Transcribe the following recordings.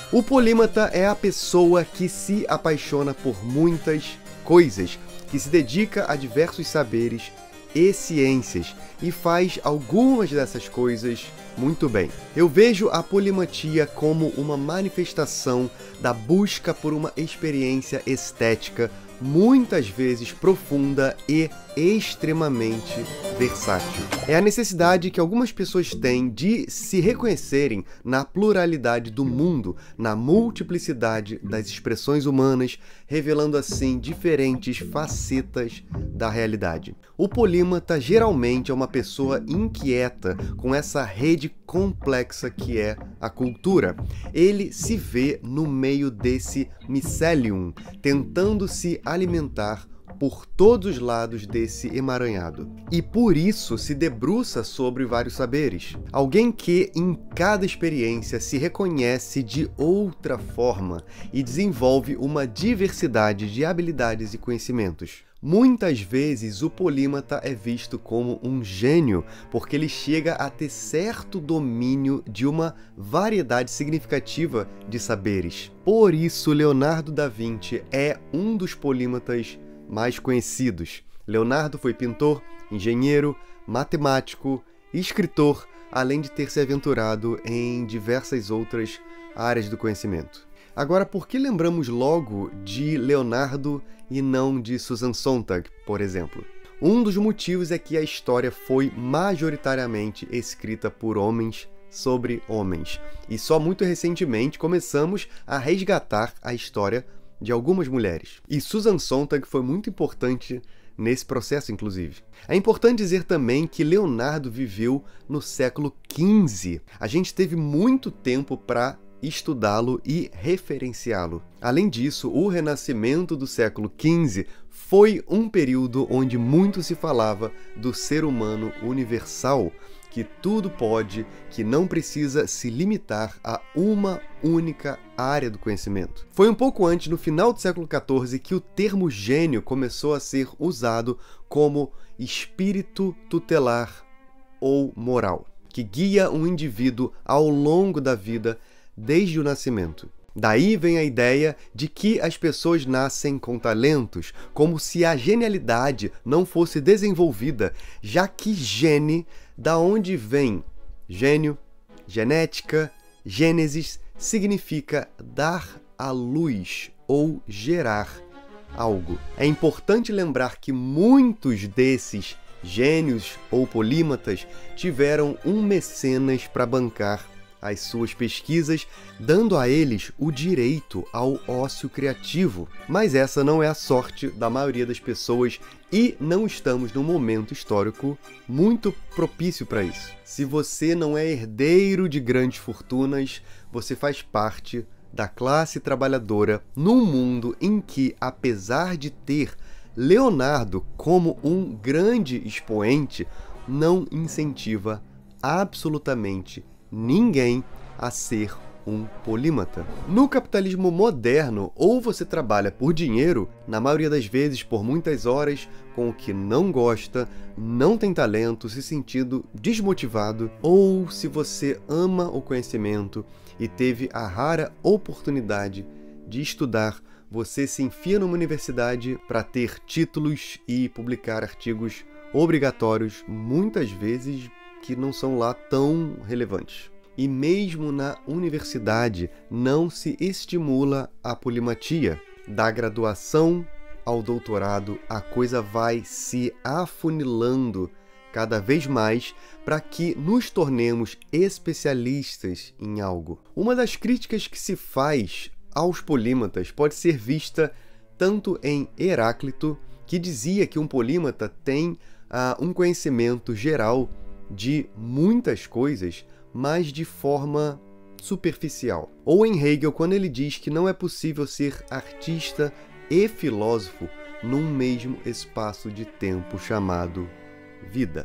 O polímata é a pessoa que se apaixona por muitas coisas, que se dedica a diversos saberes e ciências e faz algumas dessas coisas muito bem. Eu vejo a polimatia como uma manifestação da busca por uma experiência estética muitas vezes profunda e extremamente versátil. É a necessidade que algumas pessoas têm de se reconhecerem na pluralidade do mundo, na multiplicidade das expressões humanas, revelando assim diferentes facetas da realidade. O polímata geralmente é uma pessoa inquieta com essa rede complexa que é a cultura. Ele se vê no meio desse mycelium, tentando se alimentar por todos os lados desse emaranhado. E por isso se debruça sobre vários saberes. Alguém que em cada experiência se reconhece de outra forma e desenvolve uma diversidade de habilidades e conhecimentos. Muitas vezes o polímata é visto como um gênio, porque ele chega a ter certo domínio de uma variedade significativa de saberes. Por isso, Leonardo da Vinci é um dos polímatas mais conhecidos. Leonardo foi pintor, engenheiro, matemático e escritor, além de ter se aventurado em diversas outras áreas do conhecimento. Agora, por que lembramos logo de Leonardo e não de Susan Sontag, por exemplo? Um dos motivos é que a história foi majoritariamente escrita por homens sobre homens. E só muito recentemente começamos a resgatar a história de algumas mulheres. E Susan Sontag foi muito importante nesse processo, inclusive. É importante dizer também que Leonardo viveu no século XV. A gente teve muito tempo para estudá-lo e referenciá-lo. Além disso, o Renascimento do século XV foi um período onde muito se falava do ser humano universal, que tudo pode, que não precisa se limitar a uma única área do conhecimento. Foi um pouco antes, no final do século XIV, que o termo gênio começou a ser usado como espírito tutelar ou moral, que guia um indivíduo ao longo da vida desde o nascimento. Daí vem a ideia de que as pessoas nascem com talentos, como se a genialidade não fosse desenvolvida, já que gene, da onde vem gênio, genética, gênesis, significa dar à luz ou gerar algo. É importante lembrar que muitos desses gênios ou polímatas tiveram um mecenas para bancar as suas pesquisas, dando a eles o direito ao ócio criativo. Mas essa não é a sorte da maioria das pessoas e não estamos num momento histórico muito propício para isso. Se você não é herdeiro de grandes fortunas, você faz parte da classe trabalhadora num mundo em que, apesar de ter Leonardo como um grande expoente, não incentiva absolutamente ninguém a ser um polímata. No capitalismo moderno, ou você trabalha por dinheiro, na maioria das vezes por muitas horas, com o que não gosta, não tem talento, se sentindo desmotivado, ou se você ama o conhecimento e teve a rara oportunidade de estudar, você se enfia numa universidade para ter títulos e publicar artigos obrigatórios, muitas vezes que não são lá tão relevantes. E mesmo na universidade não se estimula a polimatia. Da graduação ao doutorado, a coisa vai se afunilando cada vez mais para que nos tornemos especialistas em algo. Uma das críticas que se faz aos polímatas pode ser vista tanto em Heráclito, que dizia que um polímata tem um conhecimento geral de muitas coisas, mas de forma superficial. Ou em Hegel, quando ele diz que não é possível ser artista e filósofo num mesmo espaço de tempo chamado vida.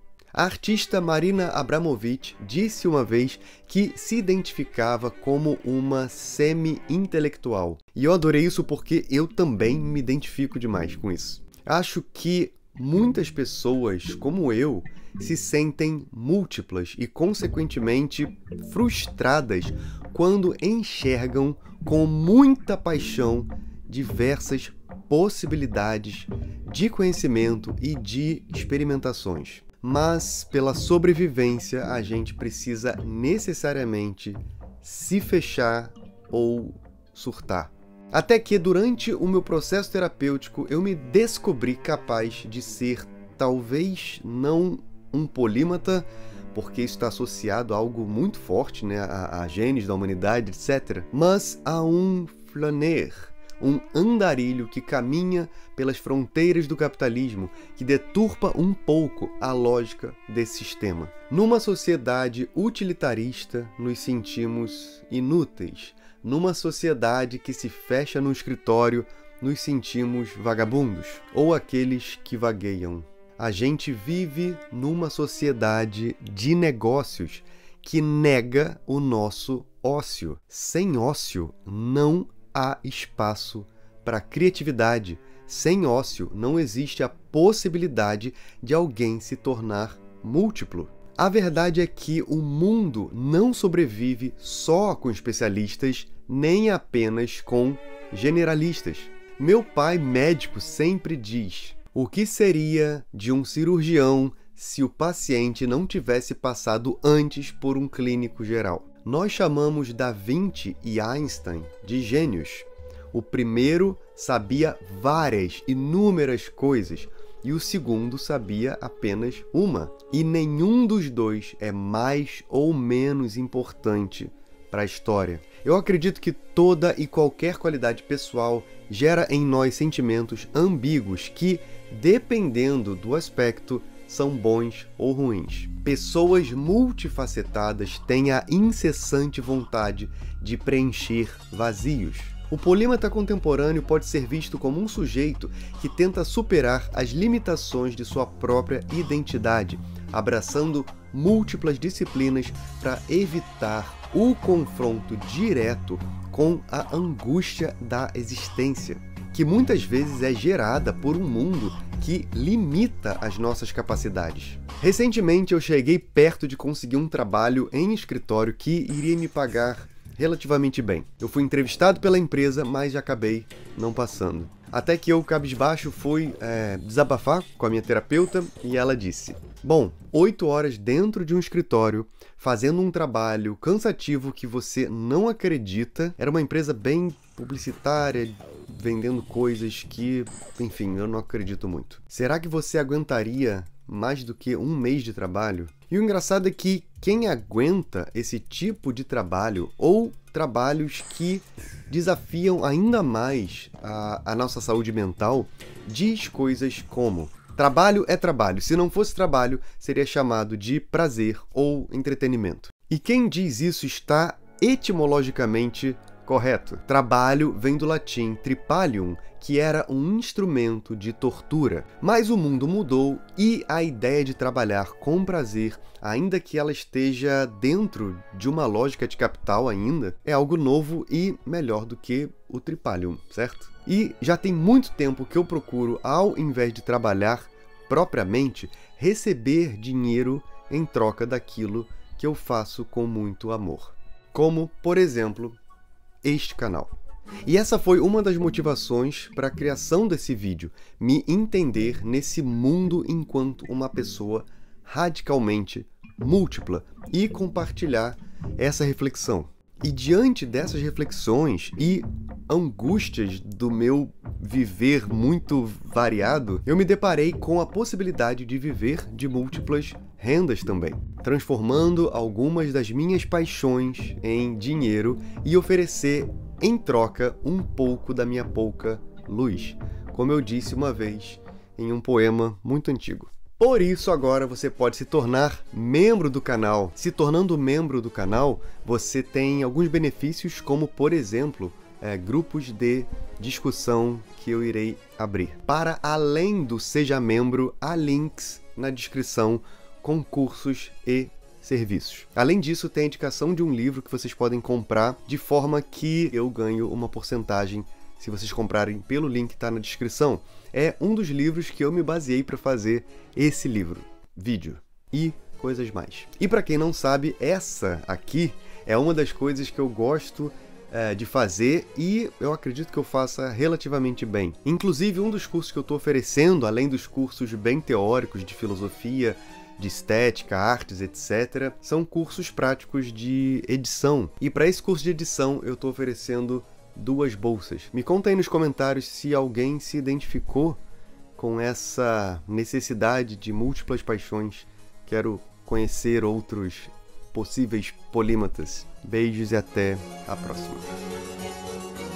A artista Marina Abramović disse uma vez que se identificava como uma semi-intelectual. E eu adorei isso porque eu também me identifico demais com isso. Acho que muitas pessoas, como eu, se sentem múltiplas e, consequentemente, frustradas quando enxergam com muita paixão diversas possibilidades de conhecimento e de experimentações. Mas, pela sobrevivência, a gente precisa necessariamente se fechar ou surtar. Até que, durante o meu processo terapêutico, eu me descobri capaz de ser, talvez não um polímata, porque isso está associado a algo muito forte, né, a genes da humanidade, etc., mas a um flâner, um andarilho que caminha pelas fronteiras do capitalismo, que deturpa um pouco a lógica desse sistema. Numa sociedade utilitarista, nos sentimos inúteis. Numa sociedade que se fecha no escritório, nos sentimos vagabundos, ou aqueles que vagueiam. A gente vive numa sociedade de negócios que nega o nosso ócio. Sem ócio, não há espaço para criatividade. Sem ócio, não existe a possibilidade de alguém se tornar múltiplo. A verdade é que o mundo não sobrevive só com especialistas, nem apenas com generalistas. Meu pai, médico, sempre diz: o que seria de um cirurgião se o paciente não tivesse passado antes por um clínico geral? Nós chamamos Da Vinci e Einstein de gênios. O primeiro sabia inúmeras coisas, e o segundo sabia apenas uma. E nenhum dos dois é mais ou menos importante para a história. Eu acredito que toda e qualquer qualidade pessoal gera em nós sentimentos ambíguos que, dependendo do aspecto, são bons ou ruins. Pessoas multifacetadas têm a incessante vontade de preencher vazios. O polímata contemporâneo pode ser visto como um sujeito que tenta superar as limitações de sua própria identidade, abraçando múltiplas disciplinas para evitar o confronto direto com a angústia da existência, que muitas vezes é gerada por um mundo que limita as nossas capacidades. Recentemente eu cheguei perto de conseguir um trabalho em escritório que iria me pagar relativamente bem. Eu fui entrevistado pela empresa, mas acabei não passando. Até que eu, cabisbaixo, fui desabafar com a minha terapeuta e ela disse: bom, 8 horas dentro de um escritório, fazendo um trabalho cansativo que você não acredita. Era uma empresa bem publicitária, vendendo coisas que, enfim, eu não acredito muito. Será que você aguentaria mais do que um mês de trabalho? E o engraçado é que quem aguenta esse tipo de trabalho, ou trabalhos que desafiam ainda mais a nossa saúde mental, diz coisas como: trabalho é trabalho, se não fosse trabalho, seria chamado de prazer ou entretenimento. E quem diz isso está etimologicamente correto. Trabalho vem do latim tripalium, que era um instrumento de tortura. Mas o mundo mudou e a ideia de trabalhar com prazer, ainda que ela esteja dentro de uma lógica de capital ainda, é algo novo e melhor do que o tripalium, certo? E já tem muito tempo que eu procuro, ao invés de trabalhar propriamente, receber dinheiro em troca daquilo que eu faço com muito amor. Como, por exemplo, este canal. E essa foi uma das motivações para a criação desse vídeo, me entender nesse mundo enquanto uma pessoa radicalmente múltipla e compartilhar essa reflexão. E diante dessas reflexões e angústias do meu viver muito variado, eu me deparei com a possibilidade de viver de múltiplas rendas também, transformando algumas das minhas paixões em dinheiro e oferecer em troca um pouco da minha pouca luz, como eu disse uma vez em um poema muito antigo. Por isso, agora você pode se tornar membro do canal. Se tornando membro do canal, você tem alguns benefícios, como, por exemplo, grupos de discussão que eu irei abrir. Para além do Seja Membro, há links na descrição com cursos e serviços. Além disso, tem a indicação de um livro que vocês podem comprar, de forma que eu ganho uma porcentagem se vocês comprarem pelo link que está na descrição. É um dos livros que eu me baseei para fazer esse livro, vídeo e coisas mais. E para quem não sabe, essa aqui é uma das coisas que eu gosto de fazer e eu acredito que eu faça relativamente bem. Inclusive, um dos cursos que eu estou oferecendo, além dos cursos bem teóricos de filosofia, de estética, artes, etc., são cursos práticos de edição. E para esse curso de edição eu estou oferecendo 2 bolsas. Me conta aí nos comentários se alguém se identificou com essa necessidade de múltiplas paixões. Quero conhecer outros possíveis polímatas. Beijos e até a próxima.